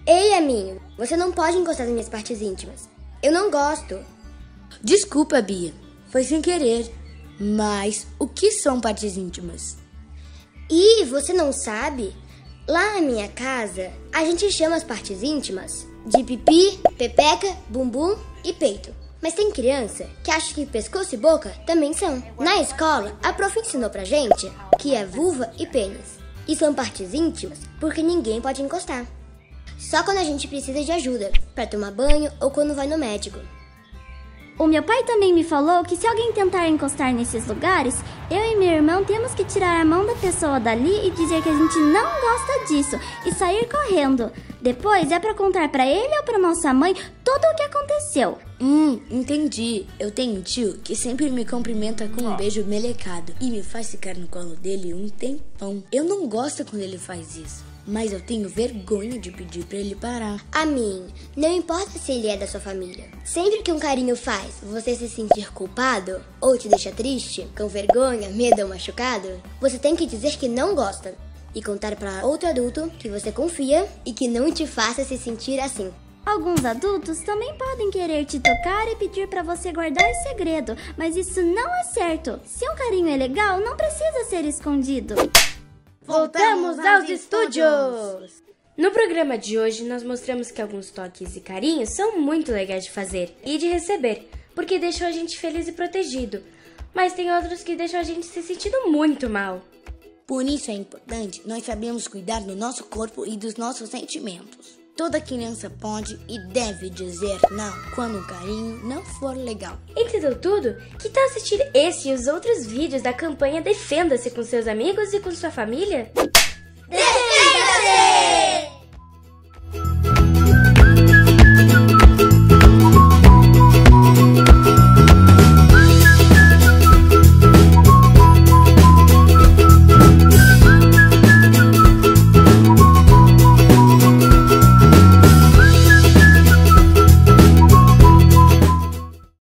Ei, Aminho, você não pode encostar nas minhas partes íntimas. Eu não gosto. Desculpa, Bia. Foi sem querer. Mas o que são partes íntimas? E você não sabe? Lá na minha casa, a gente chama as partes íntimas de pipi, pepeca, bumbum e peito. Mas tem criança que acha que pescoço e boca também são. Na escola, a prof ensinou pra gente que é vulva e pênis. E são partes íntimas porque ninguém pode encostar. Só quando a gente precisa de ajuda, pra tomar banho ou quando vai no médico. O meu pai também me falou que se alguém tentar encostar nesses lugares, eu e meu irmão temos que tirar a mão da pessoa dali e dizer que a gente não gosta disso e sair correndo. Depois é pra contar pra ele ou pra nossa mãe tudo o que aconteceu. Entendi. Eu tenho um tio que sempre me cumprimenta com um beijo melecado e me faz ficar no colo dele um tempão. Eu não gosto quando ele faz isso, mas eu tenho vergonha de pedir pra ele parar. A mim, não importa se ele é da sua família. Sempre que um carinho faz você se sentir culpado ou te deixa triste, com vergonha, medo ou machucado, você tem que dizer que não gosta e contar pra outro adulto que você confia e que não te faça se sentir assim. Alguns adultos também podem querer te tocar e pedir pra você guardar segredo, mas isso não é certo. Se um carinho é legal, não precisa ser escondido. Voltamos aos estúdios! No programa de hoje, nós mostramos que alguns toques e carinhos são muito legais de fazer e de receber, porque deixam a gente feliz e protegido. Mas tem outros que deixam a gente se sentindo muito mal. Por isso é importante nós sabermos cuidar do nosso corpo e dos nossos sentimentos. Toda criança pode e deve dizer não quando um carinho não for legal. Entendeu tudo? Que tal assistir esse e os outros vídeos da campanha Defenda-se com seus amigos e com sua família?